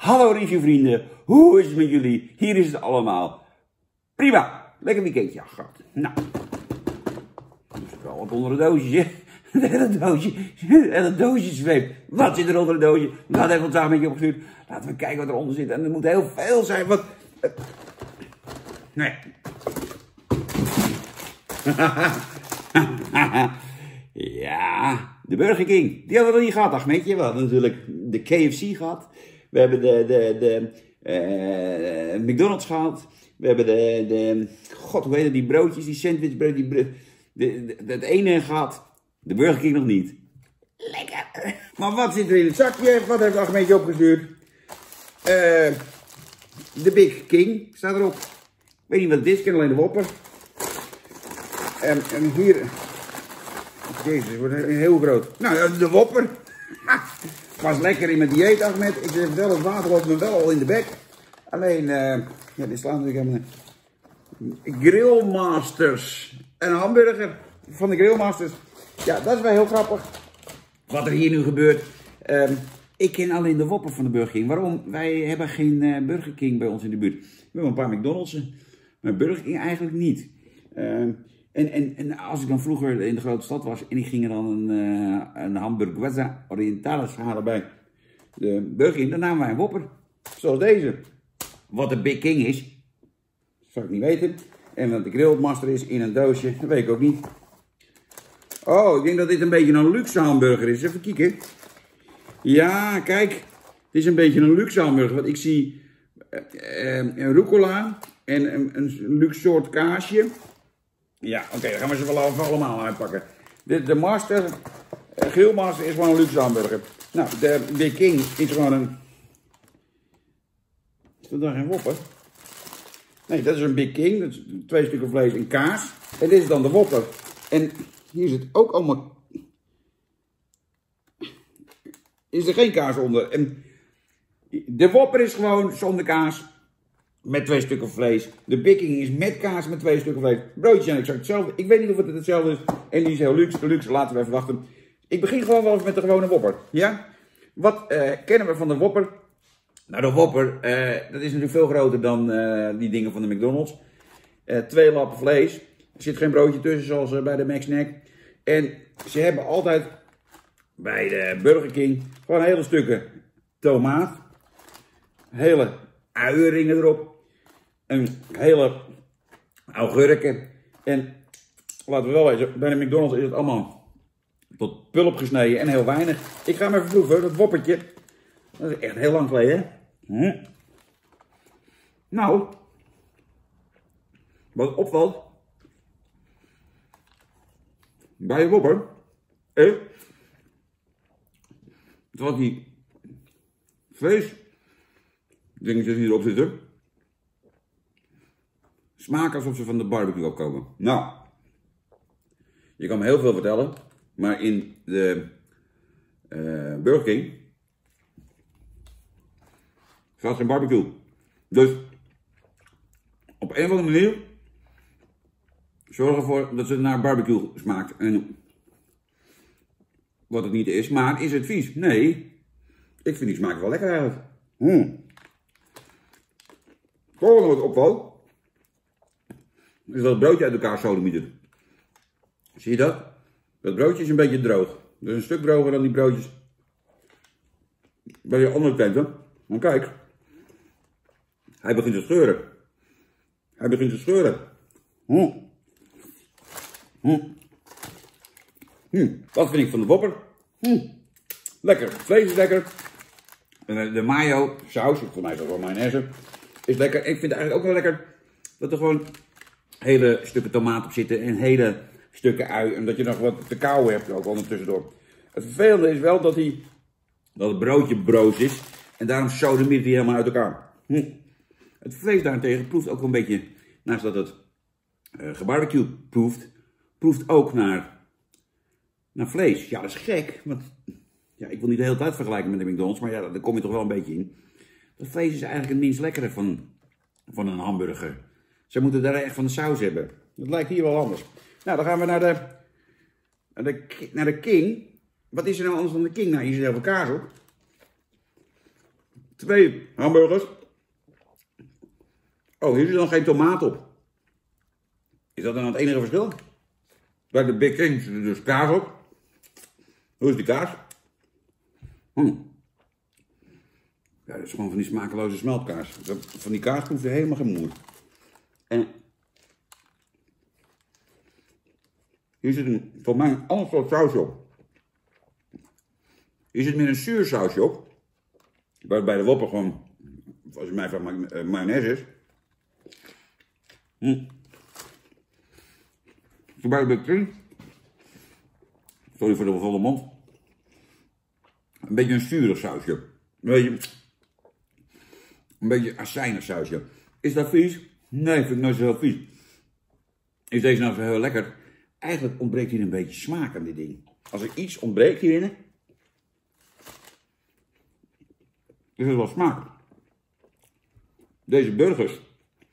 Hallo reviewvrienden, hoe is het met jullie? Hier is het allemaal. Prima, lekker weekendje gehad. Nou, er is wel wat onder het doosje, hè? Het hele doosje zweept. Wat zit er onder het doosje? Dat heeft ons daar een beetje opgestuurd. Laten we kijken wat eronder zit. En er moet heel veel zijn. Wat... Nee. Ja, de Burger King. Die hadden we niet gehad, Ahmedje. We hadden natuurlijk de KFC gehad. We hebben de McDonald's gehad. We hebben God, hoe heet het, die broodjes, die sandwichbrood, het ene gehad. De Burger King nog niet. Lekker. Maar wat zit er in het zakje? Wat heeft Ahmedje opgestuurd? De Big King staat erop. Ik weet niet wat het is, ik ken alleen de Whopper. En hier... Jezus, het wordt heel groot. Nou, de Whopper. Was lekker in mijn dieet, Ahmed. Ik heb wel het water loopt me wel al in de bek. Alleen, ja, dit slaat natuurlijk helemaal... Grillmasters. Een hamburger van de Grillmasters. Ja, dat is wel heel grappig. Wat er hier nu gebeurt. Ik ken alleen de Whopper van de Burger King. Waarom? Wij hebben geen Burger King bij ons in de buurt. We hebben een paar McDonald's, maar Burger King eigenlijk niet. En als ik dan vroeger in de grote stad was en ik ging er dan een hamburguesa orientalis halen bij de Burger King, dan namen wij een Whopper. Zoals deze. Wat de Big King is, zou ik niet weten. En wat de Grillmaster is in een doosje, dat weet ik ook niet. Oh, ik denk dat dit een beetje een luxe hamburger is. Even kijken. Ja, kijk. Het is een beetje een luxe hamburger. Want ik zie een rucola en een luxe soort kaasje. Ja, oké, dan gaan we ze wel allemaal uitpakken. De Master, Grillmaster is gewoon een luxe hamburger. Nou, de Big King is gewoon een... Is dat dan geen Whopper? Nee, dat is een Big King. Dat is 2 stukken vlees en kaas. En dit is dan de Whopper. En hier zit ook allemaal... Is er geen kaas onder. En de Whopper is gewoon zonder kaas. Met 2 stukken vlees. De Big King is met kaas met 2 stukken vlees. Broodjes zijn exact hetzelfde. Ik weet niet of het hetzelfde is. En die is heel luxe. De luxe laten we even wachten. Ik begin gewoon wel even met de gewone Whopper. Ja? Wat kennen we van de Whopper? Nou, de Whopper, dat is natuurlijk veel groter dan die dingen van de McDonald's. 2 lappen vlees. Er zit geen broodje tussen zoals bij de McSnack. En ze hebben altijd bij de Burger King gewoon hele stukken tomaat. Hele uienringen erop. Een hele augurken. En laten we wel wezen, bij de McDonald's is het allemaal tot pulp gesneden en heel weinig. Ik ga hem even proeven, dat Whoppertje. Dat is echt heel lang geleden, hè? Nou, wat opvalt bij de Whopper, terwijl die vlees dingetjes die erop zitten, smaken alsof ze van de barbecue opkomen. Nou, je kan me heel veel vertellen, maar in de Burger King gaat geen barbecue. Dus op een of andere manier zorg ervoor dat ze naar barbecue smaakt. En wat het niet is, maar is het vies? Nee, ik vind die smaak wel lekker eigenlijk. Volgende wat opvalt is dat het broodje uit elkaar sodemietert. Zie je dat? Dat broodje is een beetje droog. Dus een stuk droger dan die broodjes bij de andere tenten. Maar kijk, hij begint te scheuren. Hij begint te scheuren. Wat vind ik van de Whopper? Lekker. Het vlees is lekker. De mayo, saus, voor mij is dat wel mayonaise, is lekker. Ik vind het eigenlijk ook wel lekker dat er gewoon hele stukken tomaat op zitten en hele stukken ui. En dat je nog wat te kauwen hebt ook ondertussendoor. Het vervelende is wel dat het broodje broos is. En daarom sodemietert hij helemaal uit elkaar. Het vlees daarentegen proeft ook wel een beetje, naast dat het gebarbecue proeft ook naar vlees. Ja, dat is gek. Want ja, ik wil niet de hele tijd vergelijken met de McDonald's, maar ja, daar kom je toch wel een beetje in. Dat vlees is eigenlijk het minst lekkere van een hamburger. Ze moeten daar echt van de saus hebben. Dat lijkt hier wel anders. Nou, dan gaan we naar de King. Wat is er nou anders dan de King? Nou, hier zit heel veel kaas op. 2 hamburgers. Oh, hier zit dan geen tomaat op. Is dat dan het enige verschil? Bij de Big King zit er dus kaas op. Hoe is die kaas? Ja, dat is gewoon van die smakeloze smeltkaas. Van die kaas proef je helemaal geen moer. En hier zit voor mij een ander soort sausje op. Hier zit meer een zuur sausje op. Waar bij de Whopper gewoon, als je mij vraagt, mayonaise is. Bij de Big King. Sorry voor de volle mond. Een beetje een zuurig sausje. Een beetje azijnig sausje. Is dat vies? Nee, vind ik nooit zo heel vies. Is deze nou zo heel lekker? Eigenlijk ontbreekt hier een beetje smaak aan dit ding. Als er iets ontbreekt hierin, is het wel smaak. Deze burgers,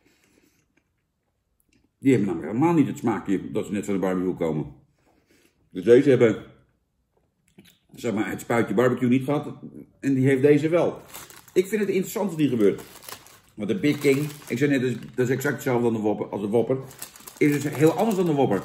die hebben namelijk helemaal niet het smaakje dat ze net van de barbecue komen. Dus deze hebben, zeg maar, het spuitje barbecue niet gehad en die heeft deze wel. Ik vind het interessant wat hier gebeurt. Want de Big King, ik zei net, dat is exact hetzelfde als de Whopper. Is dus heel anders dan de Whopper.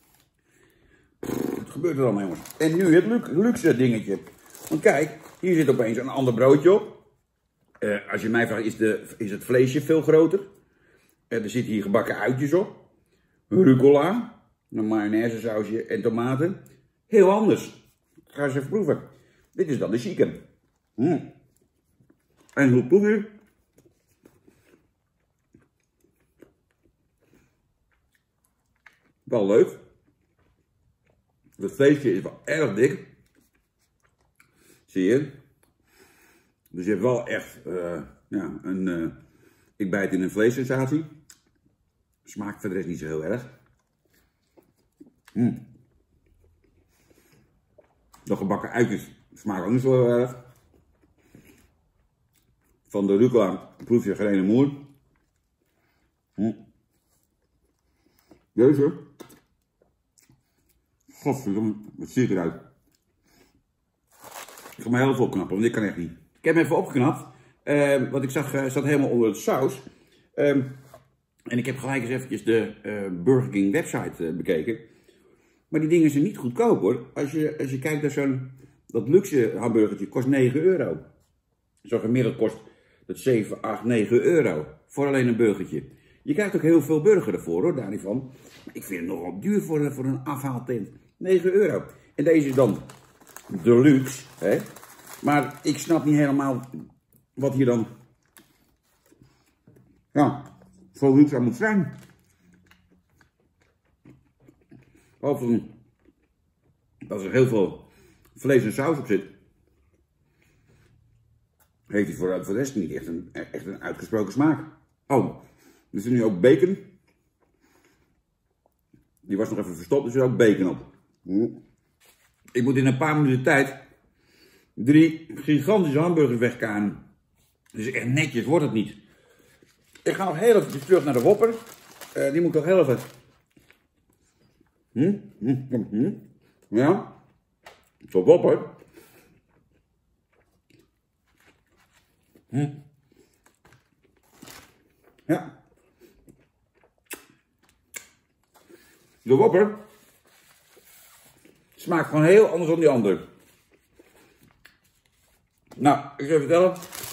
Wat gebeurt er allemaal, jongens? En nu het luxe dingetje. Want kijk, hier zit opeens een ander broodje op. Als je mij vraagt, is het vleesje veel groter? Er zitten hier gebakken uitjes op. Rucola, een mayonaise sausje en tomaten. Heel anders. Ga eens even proeven. Dit is dan de chicken. En hoe proef je? Wel leuk. Het vleesje is wel erg dik. Zie je? Dus je hebt wel echt ja, ik bijt in een vleessensatie. Smaakt voor de rest niet zo heel erg. De gebakken uitjes smaken ook niet zo heel erg. Van de rucola proef je geen ene moer. Deze. Godverdomme, wat ziet eruit. Ik ga mijn helft opknappen, want dit kan echt niet. Ik heb hem even opgeknapt. Wat ik zag, zat helemaal onder het saus. En ik heb gelijk eens eventjes de Burger King website bekeken. Maar die dingen zijn niet goedkoop hoor. Als je kijkt naar dat luxe hamburgertje kost 9 euro. Zo gemiddeld kost dat 7, 8, 9 euro. Voor alleen een burgertje. Je krijgt ook heel veel burger ervoor hoor, daar niet van. Maar ik vind het nogal duur voor een afhaaltent. 9 euro. En deze is dan deluxe. Hè? Maar ik snap niet helemaal wat hier dan zo luxe aan moet zijn. Behalve dat er heel veel vlees en saus op zit, heeft hij voor de rest niet echt een uitgesproken smaak. Oh, er zit nu ook bacon. Die was nog even verstopt, dus er zit ook bacon op. Ik moet in een paar minuten tijd 3 gigantische hamburgers wegkanen. Dus echt netjes wordt het niet. Ik ga nog heel even terug naar de Whopper. Die moet ik nog heel even. Ja. Voor Whopper. Ja. De Whopper smaakt gewoon heel anders dan die andere. Nou, ik zal je vertellen.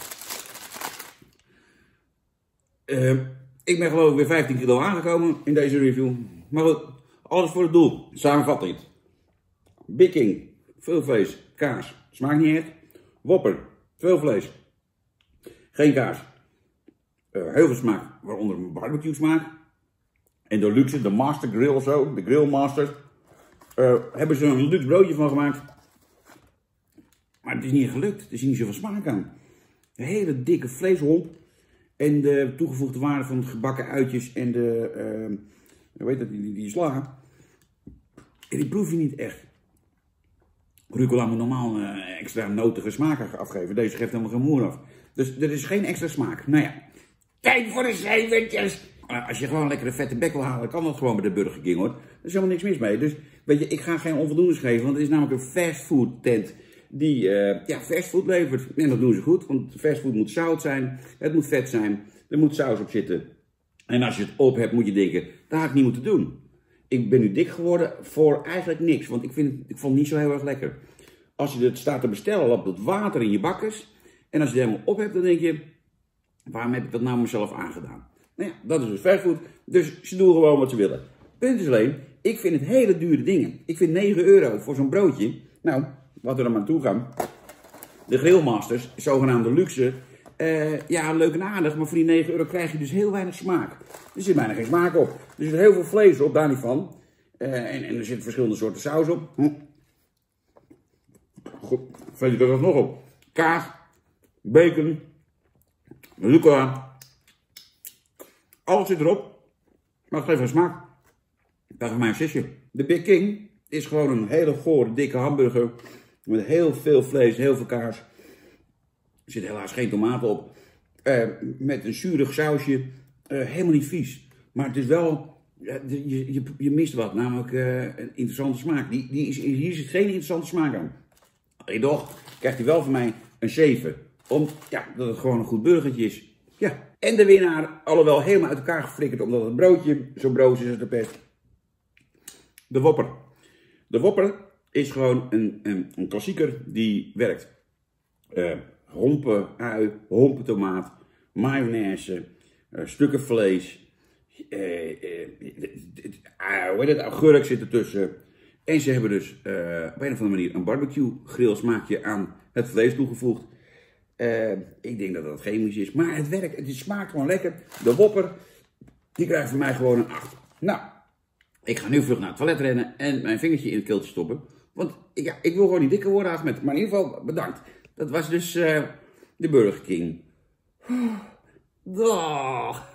Ik ben geloof ik weer 15 kilo aangekomen in deze review. Maar goed, alles voor het doel. Samenvatting. Big King, veel vlees, kaas, smaakt niet echt. Whopper, veel vlees, geen kaas. Heel veel smaak, waaronder een barbecue smaak. En de luxe, de Master Grill of zo, de Grill Master. Hebben ze een luxe broodje van gemaakt. Maar het is niet gelukt, er is niet zoveel smaak aan. Een hele dikke vleeshomp. En de toegevoegde waarde van de gebakken uitjes en de, hoe heet dat, die sla. En die proef je niet echt. Rucola moet normaal extra notige smaak afgeven. Deze geeft helemaal geen moer af. Dus er is geen extra smaak. Nou ja, tijd voor de cijfertjes. Als je gewoon lekker een vette bek wil halen, kan dat gewoon bij de Burger King hoor. Er is helemaal niks mis mee. Dus weet je, ik ga geen onvoldoendes geven, want het is namelijk een fastfood tent. die ja, fastfood levert. En dat doen ze goed, want fastfood moet zout zijn, het moet vet zijn, er moet saus op zitten. En als je het op hebt, moet je denken, dat had ik niet moeten doen. Ik ben nu dik geworden voor eigenlijk niks, want ik vond het niet zo heel erg lekker. Als je het staat te bestellen, loopt het water in je bakkers. En als je het helemaal op hebt, dan denk je, waarom heb ik dat nou mezelf aangedaan? Nou ja, dat is dus fastfood. Dus ze doen gewoon wat ze willen. Punt is alleen, ik vind het hele dure dingen. Ik vind 9 euro voor zo'n broodje. Nou, wat we er maar naartoe gaan. De Grillmasters, zogenaamde luxe. Ja, leuk en aardig, maar voor die 9 euro krijg je dus heel weinig smaak. Er zit bijna geen smaak op. Er zit heel veel vlees op, daar niet van. En er zitten verschillende soorten saus op. Goed, vind je er nog op. Kaas, bacon, rucola. Alles zit erop, maar het geeft geen smaak. Dat is mijn zusje. De Big King is gewoon een hele gore, dikke hamburger. Met heel veel vlees, heel veel kaas. Er zit helaas geen tomaten op. Met een zuurig sausje. Helemaal niet vies. Maar het is wel, je mist wat, namelijk een interessante smaak. Hier zit geen interessante smaak aan. Alleen toch krijgt hij wel van mij een 7. Omdat het gewoon een goed burgertje is. Ja. En de winnaar, alhoewel helemaal uit elkaar geflikkerd, omdat het broodje zo broos is als de pest. De Whopper. De Whopper is gewoon een klassieker die werkt. Hompen ui, hompen tomaat, mayonaise, stukken vlees. Augurk zit ertussen. En ze hebben dus op een of andere manier een barbecue grill smaakje aan het vlees toegevoegd. Ik denk dat dat chemisch is, maar het werkt, het smaakt gewoon lekker. De Whopper, die krijgt van mij gewoon een 8. Nou, ik ga nu vlug naar het toilet rennen en mijn vingertje in het keeltje stoppen. Want ik wil gewoon niet dikker worden, Ahmed. Maar in ieder geval, bedankt. Dat was dus de Burger King. Dag.